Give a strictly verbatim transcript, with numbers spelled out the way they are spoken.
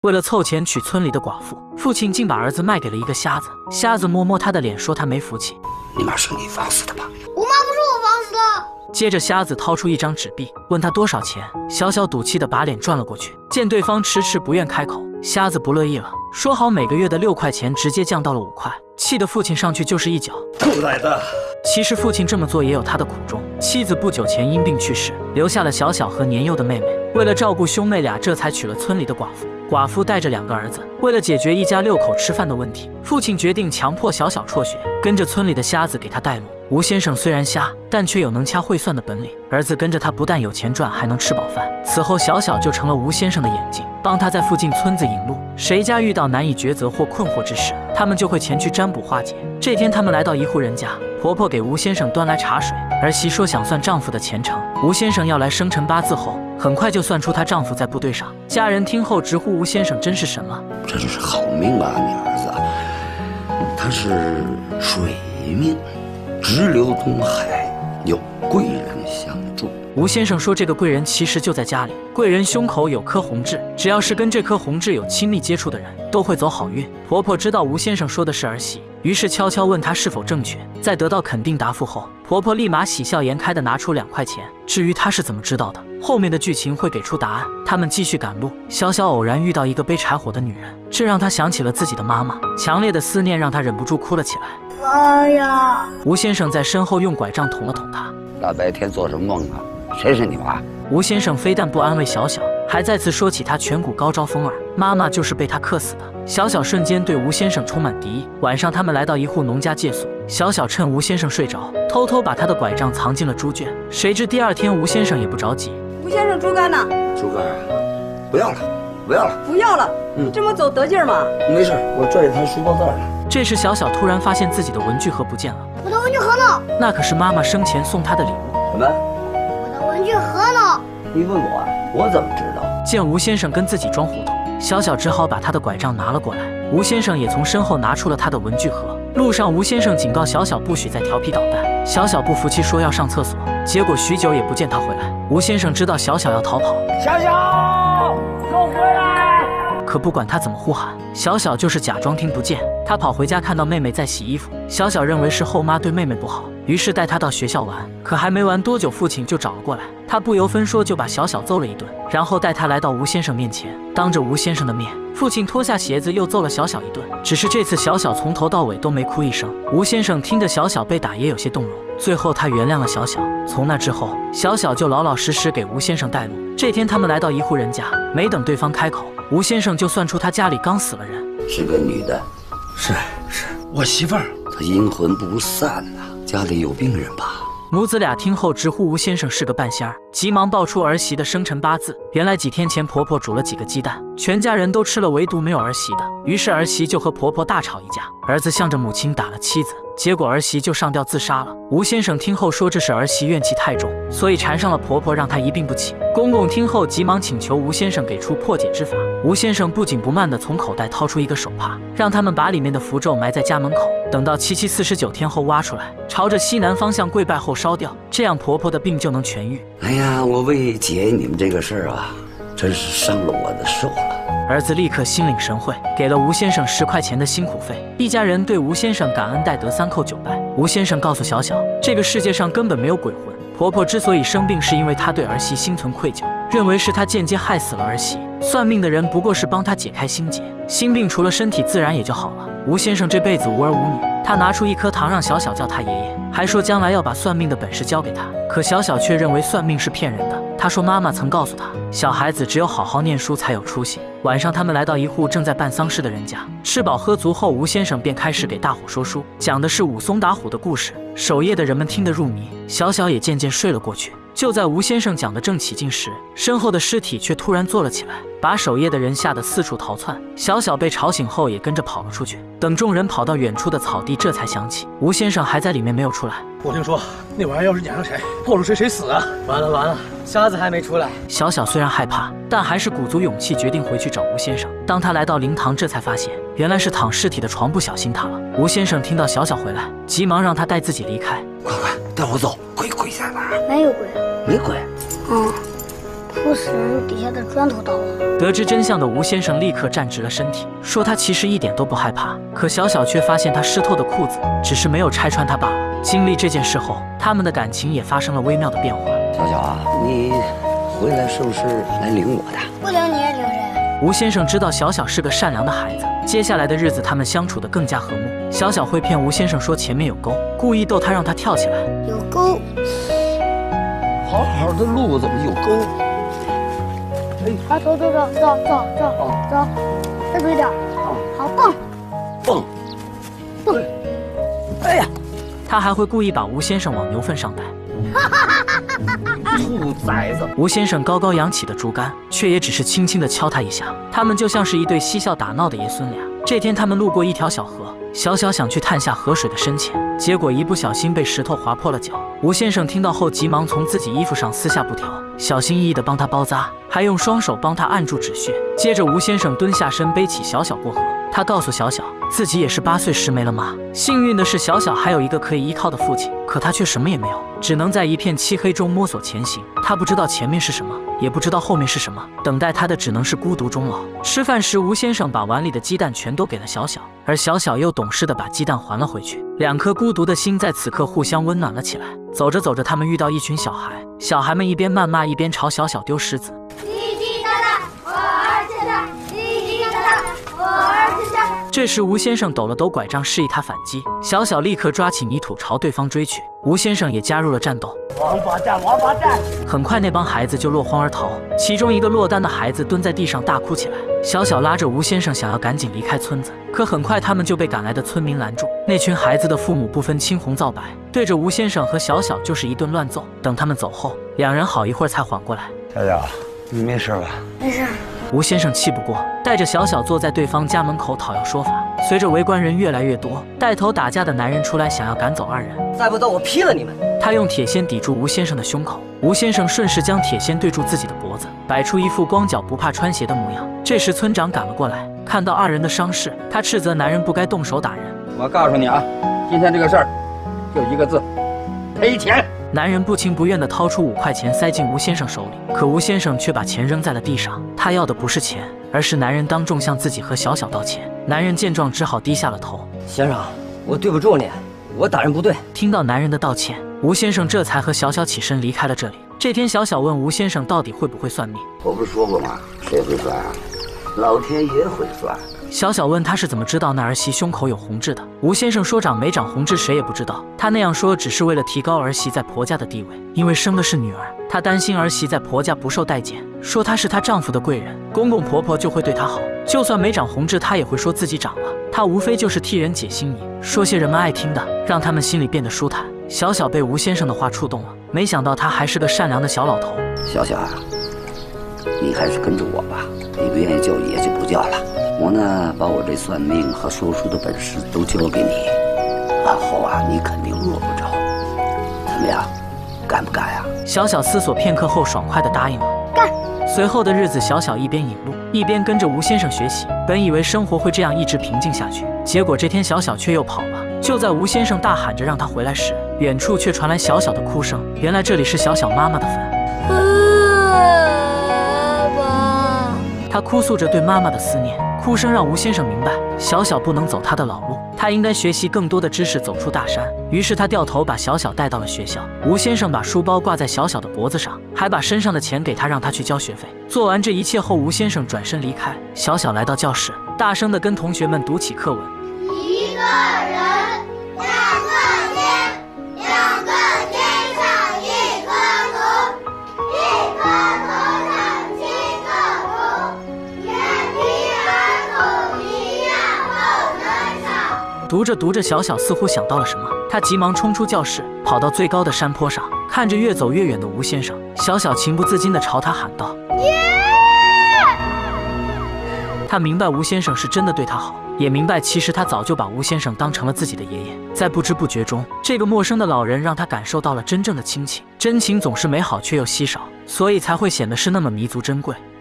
为了凑钱娶村里的寡妇，父亲竟把儿子卖给了一个瞎子。瞎子摸摸他的脸，说他没福气。 你妈是你放死的吧？ 我妈不是我放死的。 接着瞎子掏出一张纸币，问他多少钱。小小赌气的把脸转了过去，见对方迟迟不愿开口，瞎子不乐意了，说好每个月的六块钱直接降到了五块，气得父亲上去就是一脚。 狗崽子！ 其实父亲这么做也有他的苦衷，妻子不久前因病去世，留下了小小和年幼的妹妹。为了照顾兄妹俩，这才娶了村里的寡妇。寡妇带着两个儿子，为了解决一家六口吃饭的问题，父亲决定强迫小小辍学，跟着村里的瞎子给他带路。吴先生虽然瞎，但却有能掐会算的本领。儿子跟着他不但有钱赚，还能吃饱饭。此后，小小就成了吴先生的眼睛，帮他在附近村子引路。谁家遇到难以抉择或困惑之事，他们就会前去占卜化解。这天，他们来到一户人家，婆婆给吴先生端来茶水，儿媳说想算丈夫的前程。吴先生要来生辰八字后，很快就算出她丈夫在部队上。家人听后直呼吴先生真是神了， 这就是好命啊，你儿子，他是水命。直流东海，有贵人相助。 吴先生说，这个贵人其实就在家里。贵人胸口有颗红痣，只要是跟这颗红痣有亲密接触的人，都会走好运。婆婆知道吴先生说的是儿媳，于是悄悄问他是否正确。在得到肯定答复后，婆婆立马喜笑颜开地拿出两块钱。至于她是怎么知道的，后面的剧情会给出答案。他们继续赶路，小小偶然遇到一个背柴火的女人，这让她想起了自己的妈妈，强烈的思念让她忍不住哭了起来。 妈呀！ 吴先生在身后用拐杖捅了捅她。 大白天做什么梦啊？谁是你妈？ 吴先生非但不安慰小小，还再次说起他颧骨高招风儿，妈妈就是被他克死的。小小瞬间对吴先生充满敌意。晚上，他们来到一户农家借宿，小小趁吴先生睡着，偷偷把他的拐杖藏进了猪圈。谁知第二天，吴先生也不着急。 吴先生，猪肝呢？ 猪肝啊，不要了，不要了， 不要了。 嗯， 这么走得劲儿吗？ 没事，我拽着他书包袋呢。 这时，小小突然发现自己的文具盒不见了。 我的文具盒呢？ 那可是妈妈生前送她的礼物。 什么？ 我的文具盒呢？ 你问我，我怎么知道？ 见吴先生跟自己装糊涂，小小只好把他的拐杖拿了过来。吴先生也从身后拿出了他的文具盒。路上，吴先生警告小小不许再调皮捣蛋。小小不服气，说要上厕所。结果许久也不见他回来。吴先生知道小小要逃跑， 小小，给我回来！ 可不管他怎么呼喊，小小就是假装听不见。他跑回家，看到妹妹在洗衣服，小小认为是后妈对妹妹不好，于是带她到学校玩。可还没玩多久，父亲就找了过来，他不由分说就把小小揍了一顿，然后带她来到吴先生面前。当着吴先生的面，父亲脱下鞋子又揍了小小一顿。只是这次小小从头到尾都没哭一声。吴先生听着小小被打也有些动容，最后他原谅了小小。从那之后，小小就老老实实给吴先生带路。这天他们来到一户人家，没等对方开口，吴先生就算出他家里刚死了人。 是个女的。 是是，我媳妇儿。 她阴魂不散呐、啊，家里有病人吧？ 母子俩听后直呼吴先生是个半仙儿，急忙报出儿媳的生辰八字。原来几天前婆婆煮了几个鸡蛋，全家人都吃了，唯独没有儿媳的。于是儿媳就和婆婆大吵一架，儿子向着母亲打了妻子，结果儿媳就上吊自杀了。吴先生听后说这是儿媳怨气太重，所以缠上了婆婆，让她一病不起。公公听后急忙请求吴先生给出破解之法。吴先生不紧不慢地从口袋掏出一个手帕，让他们把里面的符咒埋在家门口，等到七七四十九天后挖出来，朝着西南方向跪拜后烧掉，这样婆婆的病就能痊愈。 哎呀，我为解你们这个事儿啊，真是伤了我的手了。 儿子立刻心领神会，给了吴先生十块钱的辛苦费。一家人对吴先生感恩戴德，三叩九拜。吴先生告诉小小，这个世界上根本没有鬼魂，婆婆之所以生病，是因为她对儿媳心存愧疚，认为是她间接害死了儿媳。算命的人不过是帮她解开心结，心病除了身体自然也就好了。吴先生这辈子无儿无女，他拿出一颗糖让小小叫他爷爷，还说将来要把算命的本事教给他。可小小却认为算命是骗人的。他说妈妈曾告诉他，小孩子只有好好念书才有出息。晚上他们来到一户正在办丧事的人家，吃饱喝足后，吴先生便开始给大伙说书，讲的是武松打虎的故事。守夜的人们听得入迷，小小也渐渐睡了过去。就在吴先生讲得正起劲时，身后的尸体却突然坐了起来，把守夜的人吓得四处逃窜。小小被吵醒后也跟着跑了出去。等众人跑到远处的草地，这才想起吴先生还在里面没有出来。 我听说那玩意儿要是撵上谁，破了谁谁死啊！完了完了，瞎子还没出来。 小小虽然害怕，但还是鼓足勇气决定回去找吴先生。当他来到灵堂，这才发现原来是躺尸体的床不小心塌了。吴先生听到小小回来，急忙让他带自己离开。 快快带我走，鬼鬼在哪儿？ 没有鬼。 没鬼。 嗯， 哭死人底下的砖头倒了。 得知真相的吴先生立刻站直了身体，说他其实一点都不害怕。可小小却发现他湿透的裤子，只是没有拆穿他罢了。经历这件事后，他们的感情也发生了微妙的变化。 小小啊，你回来是不是来领我的？ 不领你领谁？ 吴先生知道小小是个善良的孩子，接下来的日子他们相处得更加和睦。小小会骗吴先生说前面有沟，故意逗他让他跳起来。 有沟， 好好的路怎么有沟？ 啊，走走走走走走走，再走一点，好蹦蹦蹦。 哎呀， 他还会故意把吴先生往牛粪上带。 兔崽子！ 吴先生高高扬起的竹竿，却也只是轻轻地敲他一下。他们就像是一对嬉笑打闹的爷孙俩。这天，他们路过一条小河，小小想去探下河水的深浅，结果一不小心被石头划破了脚。吴先生听到后，急忙从自己衣服上撕下布条，小心翼翼地帮他包扎，还用双手帮他按住止血。接着，吴先生蹲下身背起小小过河。他告诉小小，自己也是八岁时没了妈。幸运的是，小小还有一个可以依靠的父亲，可他却什么也没有，只能在一片漆黑中摸索前行。他不知道前面是什么，也不知道后面是什么，等待他的只能是孤独终老。吃饭时，吴先生把碗里的鸡蛋全都给了小小，而小小又懂事地把鸡蛋还了回去。两颗孤独的心在此刻互相温暖了起来。走着走着，他们遇到一群小孩，小孩们一边谩骂一边朝小小丢石子。这时，吴先生抖了抖拐杖，示意他反击。小小立刻抓起泥土朝对方追去，吴先生也加入了战斗。 王八蛋，王八蛋！ 很快，那帮孩子就落荒而逃。其中一个落单的孩子蹲在地上大哭起来。小小拉着吴先生想要赶紧离开村子，可很快他们就被赶来的村民拦住。那群孩子的父母不分青红皂白，对着吴先生和小小就是一顿乱揍。等他们走后，两人好一会儿才缓过来。 小小，你没事吧？ 没事。 吴先生气不过，带着小小坐在对方家门口讨要说法。随着围观人越来越多，带头打架的男人出来想要赶走二人。 再不走，我劈了你们！ 他用铁锨抵住吴先生的胸口，吴先生顺势将铁锨对住自己的脖子，摆出一副光脚不怕穿鞋的模样。这时村长赶了过来，看到二人的伤势，他斥责男人不该动手打人。 我告诉你啊，今天这个事儿就一个字，赔钱。 男人不情不愿地掏出五块钱塞进吴先生手里，可吴先生却把钱扔在了地上。他要的不是钱，而是男人当众向自己和小小道歉。男人见状只好低下了头。 先生，我对不住你，我打人不对。 听到男人的道歉，吴先生这才和小小起身离开了这里。这天，小小问吴先生到底会不会算命。 我不是说过吗？谁会算啊？老天爷会算。 小小问他是怎么知道那儿媳胸口有红痣的。吴先生说长没长红痣谁也不知道，他那样说只是为了提高儿媳在婆家的地位，因为生的是女儿，他担心儿媳在婆家不受待见，说她是她丈夫的贵人，公公婆婆就会对她好，就算没长红痣她也会说自己长了，她无非就是替人解心意，说些人们爱听的，让他们心里变得舒坦。小小被吴先生的话触动了，没想到他还是个善良的小老头。 小小啊，你还是跟着我吧，你不愿意叫爷就不叫了。我呢，把我这算命和说书的本事都交给你，往后啊，你肯定饿不着。怎么样，干不干呀？ 小小思索片刻后，爽快地答应了。 干。 随后的日子，小小一边引路，一边跟着吴先生学习。本以为生活会这样一直平静下去，结果这天小小却又跑了。就在吴先生大喊着让他回来时，远处却传来小小的哭声。原来这里是小小妈妈的坟。 妈， 他哭诉着对妈妈的思念，哭声让吴先生明白，小小不能走他的老路，他应该学习更多的知识，走出大山。于是他掉头把小小带到了学校。吴先生把书包挂在小小的脖子上，还把身上的钱给他，让他去交学费。做完这一切后，吴先生转身离开。小小来到教室，大声地跟同学们读起课文。 一个人，两个天，两个天上一颗头，一颗头上七个头，眼皮儿孔一样都能上。 读着读着，小小似乎想到了什么，他急忙冲出教室，跑到最高的山坡上，看着越走越远的吴先生，小小情不自禁地朝他喊道：“爷！”他明白吴先生是真的对他好，也明白其实他早就把吴先生当成了自己的爷爷。在不知不觉中，这个陌生的老人让他感受到了真正的亲情。真情总是美好却又稀少，所以才会显得是那么弥足珍贵。